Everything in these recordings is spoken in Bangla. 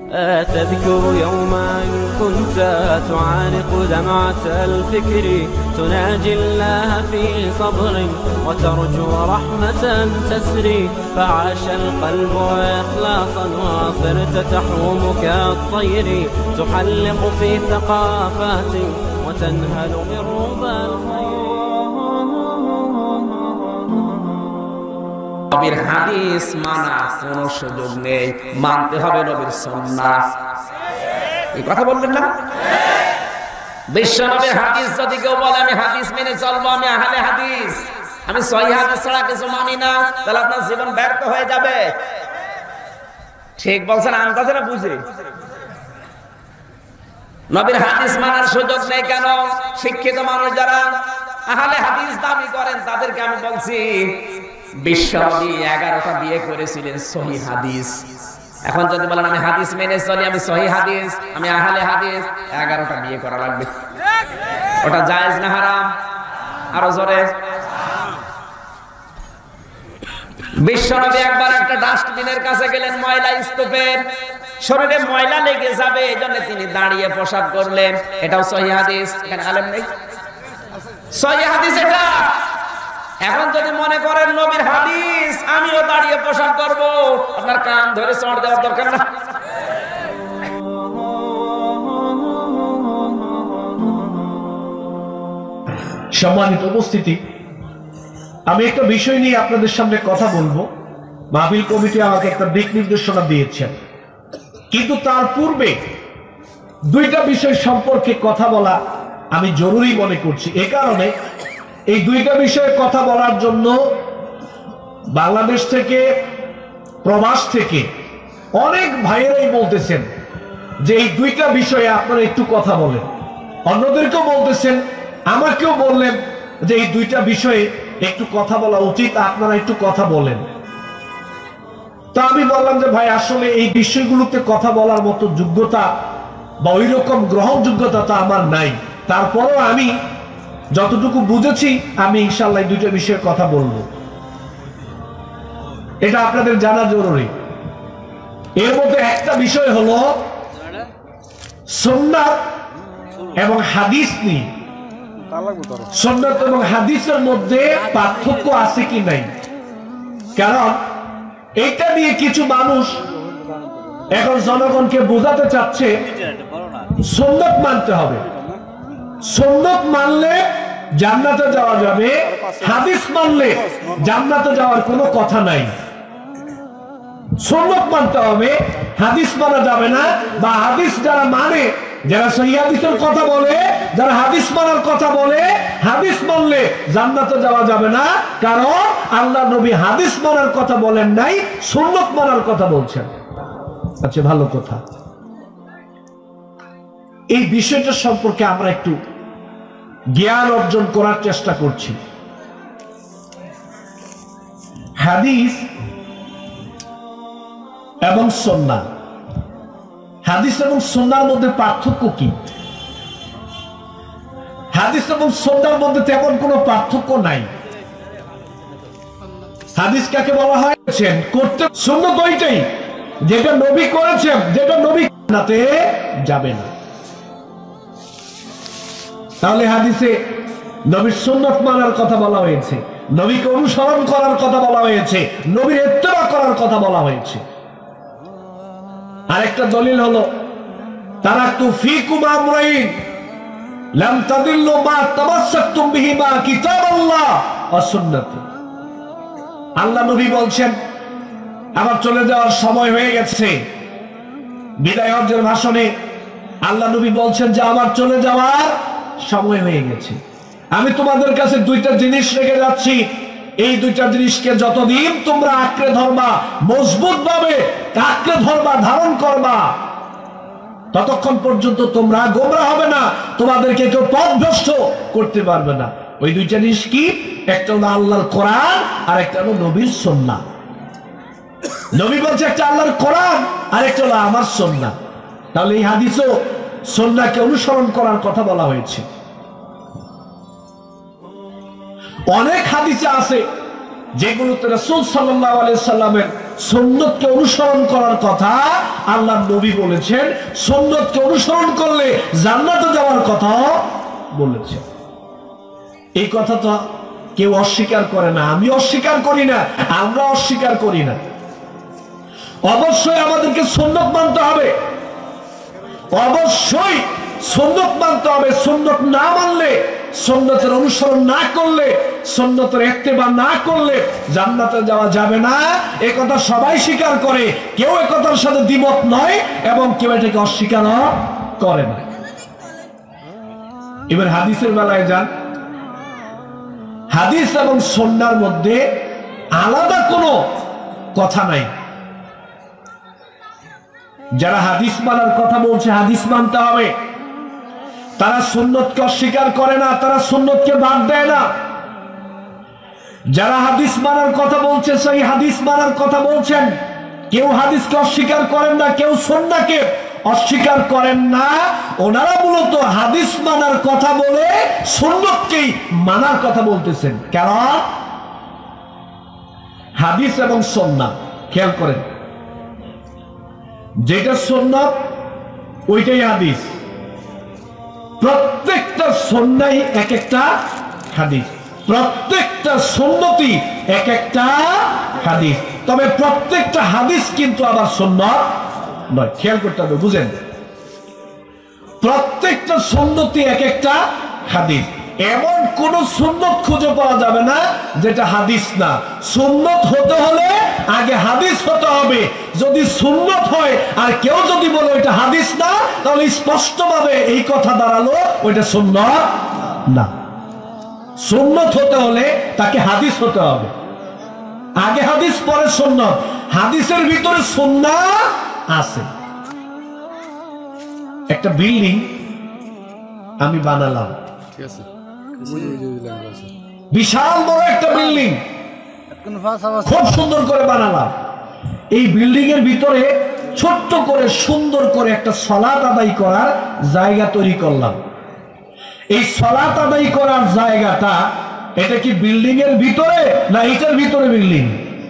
أتذكر يوما كنت تعانق دمعة الفكر تناجي الله في صبر وترجو رحمة تسري فعاش القلب إخلاصا وصرت تحوم كالطير تحلق في ثقافات وتنهل من ربى الخير নবীর হাদিস মানা কোনো সুযোগ নেই, মানতে হবে নবীর সুন্নাহ। এই কথা বললেন না? বিশ্ব নবীর হাদিস যদি কেউ বলে আমি হাদিস মেনে চলবো, আমি আহলে হাদিস, আমি সহিহ হাদিস ছাড়া কিছু মানি না, তাহলে আপনার জীবন ব্যর্থ হয়ে যাবে। ঠিক বলছেন, আন্দাজে না বুঝে? নবীর হাদিস মানার সুযোগ নেই কেন? শিক্ষিত মানুষ যারা আহলে হাদিস দাবি করেন তাদেরকে আমি বলছি, বিশ্বনবী 11টা বিয়ে করেছিলেন সহিহ হাদিস। এখন যদি বলেন আমি হাদিস মেনে চলি, আমি সহিহ হাদিস, আমি আহলে হাদিস, 11টা বিয়ে করা লাগবে। ওটা জায়েজ না হারাম? আরো জোরে। বিশ্বনবী একবার একটা ডাস্টবিনের কাছে গেলেন, ময়লা স্তূপের, শরীরে ময়লা লেগে যাবে এজন্য তিনি দাঁড়িয়ে প্রসাব করলেন। এটাও সহিহ হাদিস। এখানে আলেম নেই? সহিহ হাদিস এটা। এখন যদি মনে করেন নবীর হাদিস আমিও দাঁড়িয়ে প্রসাব করব, আপনার কান ধরে চড় দেওয়ার দরকার না। সম্মানিত উপস্থিতি, আমি একটা বিষয় নিয়ে আপনাদের সামনে কথা বলবো। মাহফিল কমিটি আমাকে একটা দিক নির্দেশনা দিয়েছেন, কিন্তু তার পূর্বে দুইটা বিষয় সম্পর্কে কথা বলা আমি জরুরি মনে করছি। এ কারণে এই দুইটা বিষয়ে কথা বলার জন্য বাংলাদেশ থেকে, প্রবাস থেকে অনেক ভাইয়েরাই বলতেছেন যে এই দুইটা বিষয়ে আপনারা একটু কথা বলেন। অন্যদেরকেও বলতেছেন, আমাকেও বললেন যে এই দুইটা বিষয়ে একটু কথা বলা উচিত, আপনারা একটু কথা বলেন। তো আমি বললাম যে ভাই, আসলে এই বিষয়গুলোতে কথা বলার মতো যোগ্যতা বা ওই রকম গ্রহণযোগ্যতা তো আমার নাই। তারপরও আমি যতটুকু বুঝেছি আমি ইনশাআল্লাহ এই দুইটা বিষয়ে কথা বলবো। এটা আপনাদের জানা জরুরি। এর মধ্যে একটা বিষয় হলো সুন্নাত এবং হাদিস নিয়ে। সুন্নাত এবং হাদিসের মধ্যে পার্থক্য আছে কি নাই, কারণ এটা নিয়ে কিছু মানুষ এখন জনগণকে বোঝাতে চাচ্ছে সুন্নাত মানতে হবে, সুন্নাত মানলে জান্নাতে যাওয়া যাবে, হাদিস মানলে জান্নাতে যাওয়ার কোনো কথা নাই। সুন্নাত মানতে হবে, হাদিস মানা যাবে না। বা হাদিস যারা মানে, যারা সহিহ হাদিসের কথা বলে, যারা হাদিস মানার কথা বলে, হাদিস মানলে জান্নাতে যাওয়া যাবে না, কারণ আল্লাহ নবী হাদিস মানার কথা বলেন নাই, সুন্নাত মানার কথা বলছেন। আচ্ছা, ভালো কথা। এই বিষয়টা সম্পর্কে আমরা একটু জ্ঞান অর্জন করার চেষ্টা করছি। হাদিস এবং সুন্নাহ, হাদিস এবং সুন্নাহর মধ্যে পার্থক্য কি? হাদিস এবং সুন্নাহর মধ্যে তেমন কোনো পার্থক্য নাই। হাদিস কাকে বলা হয়? করতে সুন্নাত ওইটাই যেটা নবী করেছেন, যেটা নবী জান্নাতে যাবে না। তাহলে হাদিসে নবীর সুন্নাত মানার কথা বলা হয়েছে, নবীকে অনুসরণ করার কথা বলা হয়েছে, নবীর ইত্তেবা করার কথা বলা হয়েছে। আরেকটা দলিল হলো তারাকতু ফীকুম আমরাইন লাম তাদিল্লু মা তামাসসাকতুম বিহিমা কিতাবাল্লাহ ওয়া সুন্নতি। আল্লাহ নবী বলছেন আমার চলে যাওয়ার সময় হয়ে গেছে। বিদায় হজ্জের ভাষণে আল্লাহ নবী বলছেন যে আমার চলে যাওয়ার সময় হয়ে গেছে, আমি তোমাদের কাছে দুইটা জিনিস রেখে যাচ্ছি। এই দুইটা জিনিসকে যতদিন তোমরা আঁকড়ে ধরবা, মজবুত ভাবে আঁকড়ে ধরবা, ধারণ করবা, ততক্ষণ পর্যন্ত তোমরা গোমরা হবে না, তোমাদেরকে কেউ পথভ্রষ্ট করতে পারবে না। ওই দুইটা জিনিস কি? একটা হলো আল্লাহর কোরআন, আর একটা হলো নবীর সুন্নাহ। নবী বলছে একটা আল্লাহর কোরআন, আর একটা হলো আমার সুন্নাহ। তাহলে এই হাদিসও সুন্নাহকে অনুসরণ করার কথা বলা হয়েছে। অনেক হাদিসে আছে যেগুলোতে রাসূল সাল্লাল্লাহু আলাইহি সাল্লামের সুন্নতকে অনুসরণ করার কথা আল্লাহর নবী বলেছেন, সুন্নতকে অনুসরণ করলে জান্নাতে যাওয়ার কথা বলেছেন। এই কথা তো কেউ অস্বীকার করে না, আমি অস্বীকার করি না, আমরা অস্বীকার করি না। অবশ্যই আমাদেরকে সুন্নত মানতে হবে, অবশ্যই সুন্নত মানতে হবে। সুন্নত না মানলে, সুন্নতের অনুসরণ না করলে, সুন্নতের ইত্তেবা না করলে জান্নাতে যাওয়া যাবে না। এই কথা সবাই স্বীকার করে, কেউ এই কথার সাথে দ্বিমত নয় এবং কেউ এটাকে অস্বীকার করে না। এবার হাদিসের বেলায় যান। হাদিস এবং সুন্নাহর মধ্যে আলাদা কোনো কথা নাই। যারা হাদিস মানার কথা বলছে, হাদিস মানতে হবে, তারা সুন্নতকে অস্বীকার করে না, তারা সুন্নতকে বাদ দেয় না। যারা হাদিস মানার কথা বলছে, সেই হাদিস মানার কথা বলছেন, কেউ হাদিসকে অস্বীকার করেন না, কেউ সুন্নাহকে অস্বীকার করেন না। ওনারা মূলত হাদিস মানার কথা বলে সুন্নতকেই মানার কথা বলতেছেন। কারণ হাদিস এবং সুন্নাহ, খেয়াল করেন, যেটা সুন্নাত ওইটাই হাদিস। প্রত্যেকটা সুন্নাহ এক একটা হাদিস, প্রত্যেকটা সুন্নতি এক একটা হাদিস। তবে প্রত্যেকটা হাদিস কিন্তু আবার সুন্নাত নয়, খেয়াল করতে হবে, বুঝেন। প্রত্যেকটা সুন্নতি এক একটা হাদিস। এমন কোন সুন্নত খুঁজে পাওয়া যাবে না যেটা হাদিস না। সুন্নত হতে হলে আগে হাদিস হতে হবে। যদি সুন্নত হয় আর কেউ যদি বলে ওইটা হাদিস না, তাহলে স্পষ্টভাবে এই কথা দাঁড়ালো ওইটা সুন্নত না। সুন্নত হতে হলে তাকে হাদিস হতে হবে, আগে হাদিস পরে সুন্নত। হাদিসের ভিতরে সুন্নাহ আছে। একটা বিল্ডিং আমি বানালাম, ঠিক আছে, বিশাল বড় একটা বিল্ডিং, খুব সুন্দর করে বানালাম। এই বিল্ডিং এর ভিতরে ছোট্ট করে সুন্দর করে একটা সালাত আদায় করার জায়গা তৈরি করলাম। এই সালাত আদায় করার জায়গাটা, এটা কি বিল্ডিং এর ভিতরে না এটার ভিতরে বিল্ডিং?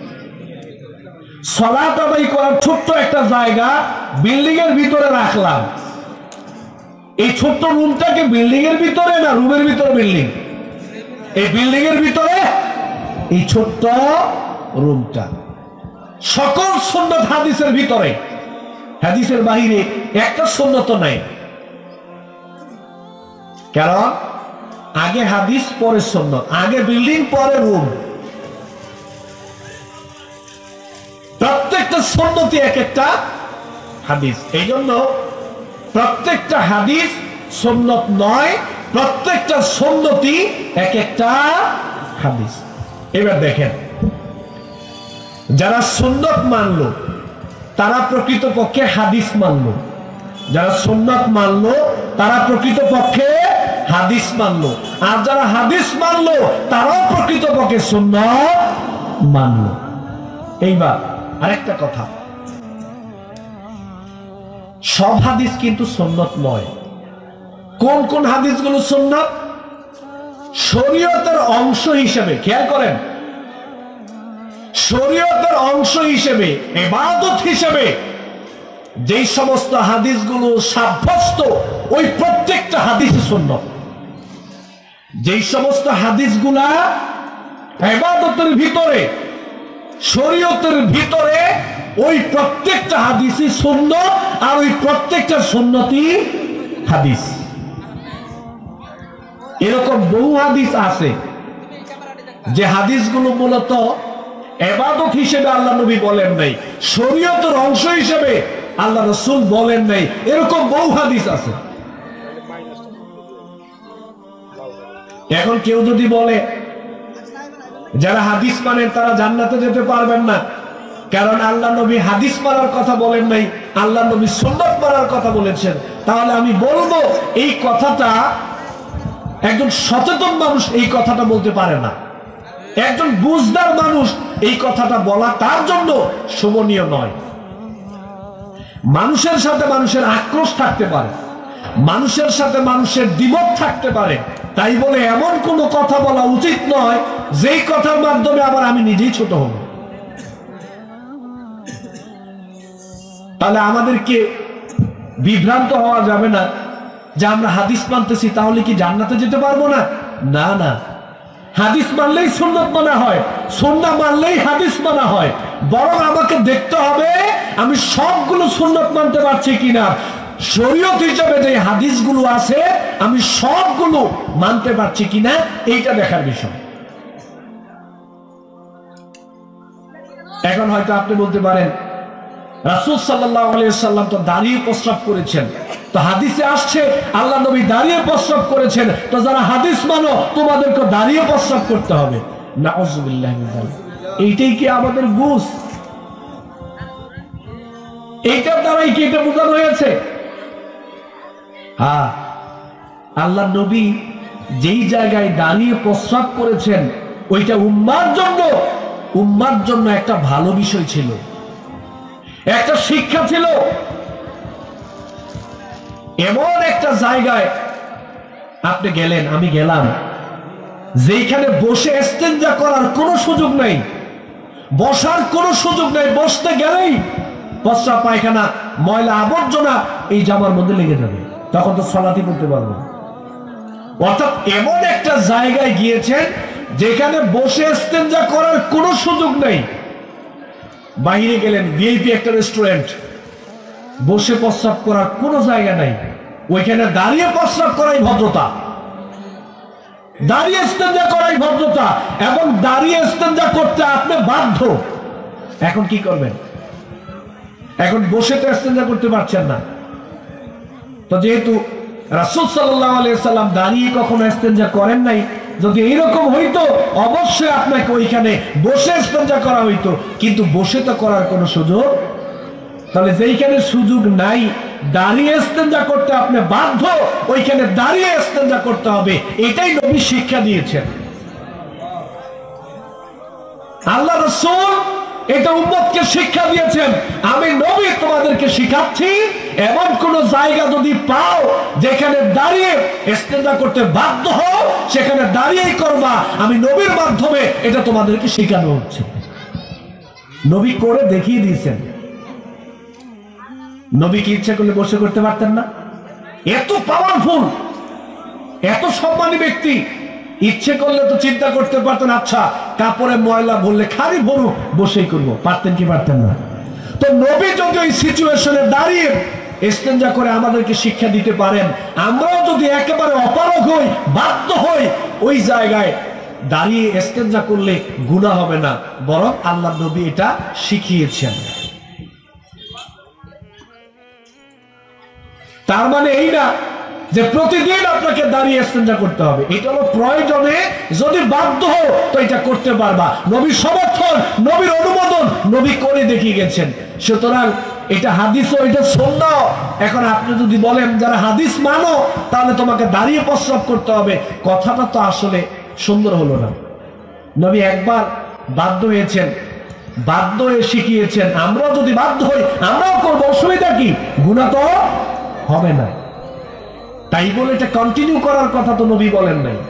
সালাত আদায় করার ছোট্ট একটা জায়গা বিল্ডিং এর ভিতরে রাখলাম। এই ছোট্ট রুমটাকে বিল্ডিং এর ভিতরে না রুমের ভিতরে বিল্ডিং? এই বিল্ডিং এর ভিতরে এই ছোট্ট রুমটা। সকল সুন্নাত হাদিসের ভিতরে, হাদিসের বাহিরে একটা সুন্নত নাই। কারণ আগে হাদিস পরে সুন্নাত, আগে বিল্ডিং পরে রুম। প্রত্যেকটা সুন্নতি এক একটা হাদিস। এই জন্য প্রত্যেকটা হাদিস সুন্নত নয়, প্রত্যেকটা সুন্নতি এক একটা হাদিস। এবার দেখেন, যারা সুন্নত মানলো তারা প্রকৃতপক্ষে হাদিস মানলো, যারা সুন্নত মানলো তারা প্রকৃতপক্ষে হাদিস মানলো, আর যারা হাদিস মানলো তারাও প্রকৃতপক্ষে সুন্নত মানলো। এইবার আরেকটা কথা, সব হাদিস কিন্তু সুন্নত নয়। কোন কোন হাদিসগুলো সুন্নত? শরীয়তের অংশ হিসেবে, খেয়াল করেন, শরীয়তের অংশ হিসেবে, ইবাদত হিসেবে যেই সমস্ত হাদিসগুলো সাব্যস্ত, ওই প্রত্যেকটা হাদিসই সুন্নত। যেই সমস্ত হাদিসগুলা ইবাদতের ভিতরে, শরীয়তের ভিতরে, ওই প্রত্যেকটা হাদিসই সুন্নত, আর ওই প্রত্যেকটা সুন্নতি হাদিস। এরকম বহু হাদিস আছে যে হাদিসগুলো মূলত ইবাদত হিসেবে আল্লাহ নবী বলেন নাই, শরীয়তের অংশ হিসেবে আল্লাহ রাসূল বলেন নাই। এরকম বহু হাদিস আছে। এখন কেউ যদি বলে যারা হাদিস মানেন তারা জান্নাতে যেতে পারবেন না, কারণ আল্লাহ নবী হাদিস মানার কথা বলেন নাই, আল্লাহ নবী সুন্নাত মানার কথা বলেছেন, তাহলে আমি বলবো এই কথাটা একজন সচেতন মানুষ এই কথাটা বলতে পারে না। একজন বুঝদার মানুষ এই কথাটা বলা তার জন্য শোভনীয় নয়। মানুষের সাথে মানুষের আক্রোশ থাকতে পারে, মানুষের সাথে মানুষের দ্বিমত থাকতে পারে, তাই বলে এমন কোনো কথা বলা উচিত নয় যেই কথার মাধ্যমে আবার আমি নিজেই ছোট হব। তাহলে আমাদেরকে বিভ্রান্ত হওয়া যাবে না যে আমরা হাদিস মানতেছি তাহলে কি জান্নাতে যেতে পারবো না। না না, হাদিস মানলেই সুন্নাত মানা হয়, সুন্নাত মানলেই হাদিস মানা হয়। বরং আমাকে দেখতে হবে আমি সবগুলো সুন্নাত মানতে পারছি কিনা, শরীয়ত হিসেবে যে হাদিসগুলো আছে আমি সবগুলো মানতে পারছি কিনা, এইটা দেখার বিষয়। এখন হয়তো আপনি বলতে পারেন রাসূল সাল্লাল্লাহু আলাইহি ওয়াসাল্লাম তো দাঁড়িয়ে প্রস্রাব করেছেন, তো হাদিসে আসছে আল্লাহ নবী দাঁড়িয়ে প্রস্রাব করেছেন, তো যারা হাদিস মানো তোমাদেরকে দাঁড়িয়ে প্রস্রাব করতে হবে। নাউযুবিল্লাহি মিন যালিক। এইটাই কি আমাদের বুঝ? এইটার দ্বারাই কি এটা বোঝানো হয়েছে? হ্যাঁ, আল্লাহ নবী যেই জায়গায় দাঁড়িয়ে প্রস্রাব করেছেন ওইটা উম্মার জন্য একটা ভালো বিষয় ছিল, একটা শিক্ষা ছিল। এমন একটা জায়গায় আপনি গেলেন, আমি গেলাম, যেখানে বসে ইস্তেঞ্জা করার কোনো সুযোগ নাই, বসার কোনো সুযোগ নাই, বসতে গেলেই প্রস্রাব পায়খানা ময়লা আবর্জনা এই জামার মধ্যে লেগে যাবে, তখন তো সালাতই পড়তে পারবো না। অর্থাৎ এমন একটা জায়গায় গিয়েছেন যেখানে বসে ইস্তেঞ্জা করার কোনো সুযোগ নেই। বাইরে গেলেন, ভিআইপি একটা রেস্টুরেন্ট, বসে প্রস্রাব করার কোনো জায়গা নাই, ওইখানে দাঁড়িয়ে প্রস্রাব করাই ভদ্রতা, দাঁড়িয়ে ইস্তেঞ্জা করাই ভদ্রতা, এবং দাঁড়িয়ে ইস্তেঞ্জা করতে আপনি বাধ্য। এখন কি করবেন? এখন বসে তো ইস্তেঞ্জা করতে পারছেন না, তো যেহেতু রাসূল সাল্লাল্লাহু আলাইহি ওয়াসাল্লাম দাঁড়িয়ে কখনো ইস্তেঞ্জা করেন নাই, যদি এইরকম হইতো অবশ্যই আপনাকে ওইখানে বসে ইস্তেঞ্জা করা হইতো, কিন্তু বসে তো করার কোনো সুযোগ, তাহলে যেইখানে সুযোগ নাই দাঁড়িয়ে ইস্তেঞ্জা করতে আপনি বাধ্য, ওইখানে দাঁড়িয়ে ইস্তেঞ্জা করতে হবে। এটাই নবী শিক্ষা দিয়েছেন। আল্লাহ রাসূল এটা উম্মতকে শিক্ষা দিয়েছেন। আমি নবী তোমাদেরকে শিখাচ্ছি, এমন কোন জায়গা যদি পাও যেখানে দাঁড়িয়ে ইস্তেঞ্জা করতে বাধ্য হও, সেখানে দাঁড়িয়েই করবা। আমি নবীর মাধ্যমে এটা তোমাদেরকে শেখানো হচ্ছে। নবী করে দেখিয়ে দিয়েছেন। নবী কি ইচ্ছা করলে বসে করতে পারতেন না? এত পাওয়ারফুল, এত সম্মানী ব্যক্তি, ইচ্ছে করলে তো চিন্তা করতে পারতেন আচ্ছা কাপড়ে ময়লা বললে খালি ভরু, বসেই করবো। পারতেন কি পারতেন না? তো নবী যদি ওই সিচুয়েশনে দাঁড়িয়ে ইস্তেঞ্জা করে আমাদেরকে শিক্ষা দিতে পারেন, আমরাও যদি একেবারে অপারগ হই, বাধ্য হই, ওই জায়গায় দাঁড়িয়ে ইস্তেঞ্জা করলে গুনাহ হবে না, বরং আল্লাহ নবী এটা শিখিয়েছেন। তার মানে এই না যে প্রতিদিন আপনাকে দাঁড়িয়ে ইস্তেঞ্জা করতে হবে, এটা হলো প্রয়োজনে যদি বাধ্য হও তো এটা করতে পারবা। নবীর সমর্থন, নবীর অনুমোদন, নবী করে দেখিয়ে গেছেন। সুতরাং এটা হাদিস ও এটা সুন্নাহ। এখন আপনি যদি বলেন যারা হাদিস মানো তাহলে তোমাকে দাঁড়িয়ে প্রস্রাব করতে হবে, কথাটা তো আসলে সুন্দর হলো না। নবী একবার বাধ্য হয়েছেন, বাধ্য হয়ে শিখিয়েছেন, আমরাও যদি বাধ্য হই আমরাও করবো, অসুবিধা কি? গুনাহ তো হবে না। তাই বলে এটা কন্টিনিউ করার কথা তো নবী বলেন নাই।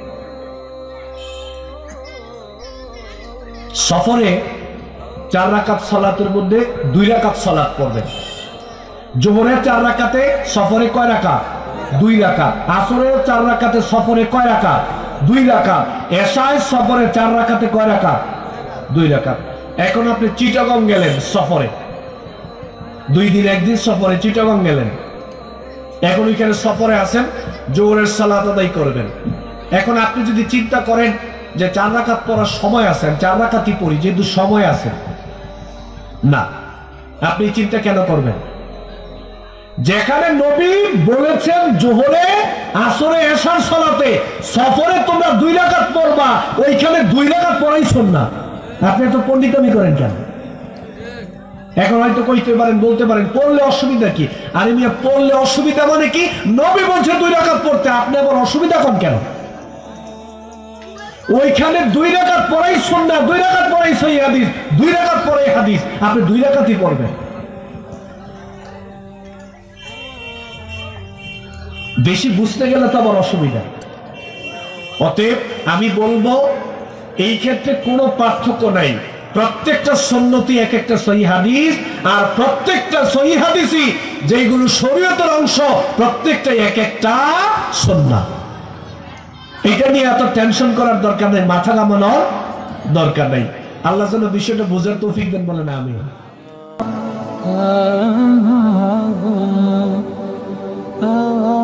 সফরে 4 রাকাত সালাতের মধ্যে 2 রাকাত সালাত পড়বেন। জোহরের 4 রাকাতে সফরে কয় রাকাত? 2 রাকাত। আসরের 4 রাকাতে সফরে কয় রাকাত? 2 রাকাত। এশায় সফরে 4 রাকাতে কয় রাকাত? 2 রাকাত। এখন আপনি চিটাগং গেলেন সফরে, 2 দিন 1 দিন সফরে চিটাগং গেলেন, এখন ওইখানে সফরে আছেন, জোহরের সালাত আদায় করবেন। এখন আপনি যদি চিন্তা করেন যে 4 রাকাত পড়ার সময় আছে, 4 রাকাতই পড়ি যেহেতু সময় আছে, না, আপনি চিন্তা কেন করবেন? যেখানে নবী বলেছেন জোহরে আসরে এশার সালাতে সফরে তোমরা 2 রাকাত পড়বা, ওইখানে 2 রাকাত পড়াই সুন্নাহ। আপনি এত পণ্ডিতামি করেন কেন? এখন হয়তো কইতে পারেন, বলতে পারেন পড়লে অসুবিধা কি? আরে মিয়া, পড়লে অসুবিধা মানে কি? নবী বলছে 2 রাকাত পড়তে, আপনি আবার অসুবিধা কোন কেন? ওইখানে 2 রাকাত পড়াই সুন্নাহ, 2 রাকাত পড়াই সহিহ হাদিস, 2 রাকাত পড়াই হাদিস, আপনি 2 রাকাতই পড়বেন। বেশি বুঝতে গেলে তো আবার অসুবিধা। অতএব আমি বলবো এই ক্ষেত্রে কোনো পার্থক্য নাই। প্রত্যেকটা সুন্নতি এক একটা সহিহ হাদিস, আর প্রত্যেকটা সহিহ হাদিসই যেগুলো শরীয়তের অংশ প্রত্যেকটাই এক একটা সুন্নাহ। এটা নিয়ে এত টেনশন করার দরকার নেই, মাথা ঘামানোর দরকার নেই। আল্লাহ যেন বিষয়টা বোঝার তৌফিক দেন, বলেন আমিন।